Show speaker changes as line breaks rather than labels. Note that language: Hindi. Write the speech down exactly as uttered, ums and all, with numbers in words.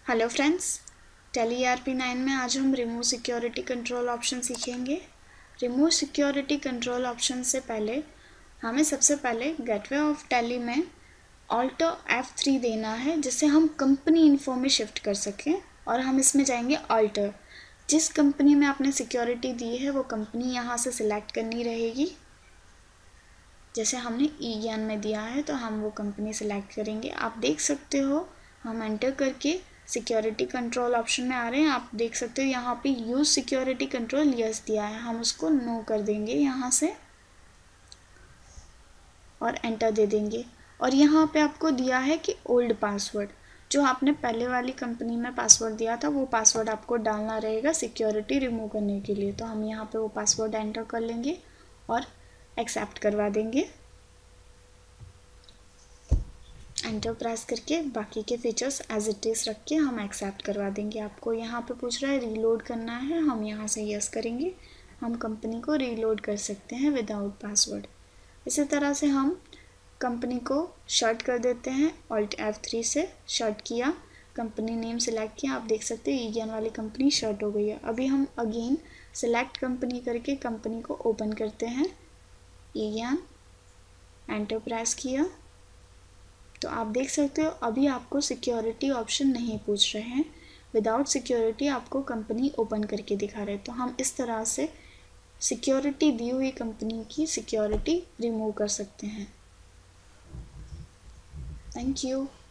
Hello friends, Tally E R P nine में आज हम रिमूव सिक्योरिटी कंट्रोल ऑप्शन सीखेंगे। रिमूव सिक्योरिटी कंट्रोल ऑप्शन से पहले हमें सबसे पहले गेटवे ऑफ टैली में ऑल्ट एफ थ्री देना है, जिससे हम कंपनी इन्फो में शिफ्ट कर सकें। और हम इसमें जाएंगे ऑल्टर, जिस कंपनी में आपने सिक्योरिटी दी है वो कंपनी यहाँ से सिलेक्ट करनी रहेगी। जैसे हमने ई ज्ञान में दिया है तो हम वो कंपनी सिलेक्ट करेंगे। आप देख सकते हो हम एंटर करके सिक्योरिटी कंट्रोल ऑप्शन में आ रहे हैं। आप देख सकते हो यहाँ पे यूज सिक्योरिटी कंट्रोल यस दिया है, हम उसको नो कर देंगे यहाँ से और एंटर दे देंगे। और यहाँ पे आपको दिया है कि ओल्ड पासवर्ड, जो आपने पहले वाली कंपनी में पासवर्ड दिया था वो पासवर्ड आपको डालना रहेगा सिक्योरिटी रिमूव करने के लिए। तो हम यहाँ पे वो पासवर्ड एंटर कर लेंगे और एक्सेप्ट करवा देंगे। एंटर प्रेस करके बाकी के फीचर्स एज इट इज़ रख के हम एक्सेप्ट करवा देंगे। आपको यहाँ पे पूछ रहा है रीलोड करना है, हम यहाँ से यस करेंगे। हम कंपनी को रीलोड कर सकते हैं विदाउट पासवर्ड। इसी तरह से हम कंपनी को शर्ट कर देते हैं। ऑल्ट एफ थ्री से शर्ट किया, कंपनी नेम सिलेक्ट किया। आप देख सकते हैं ई ज्ञान वाली कंपनी शर्ट हो गई है। अभी हम अगेन सिलेक्ट कंपनी करके कंपनी को ओपन करते हैं। ई ज्ञान, एंटर प्रेस किया तो आप देख सकते हो अभी आपको सिक्योरिटी ऑप्शन नहीं पूछ रहे हैं। विदाउट सिक्योरिटी आपको कंपनी ओपन करके दिखा रहे हैं। तो हम इस तरह से सिक्योरिटी दी हुई कंपनी की सिक्योरिटी रिमूव कर सकते हैं। Thank you.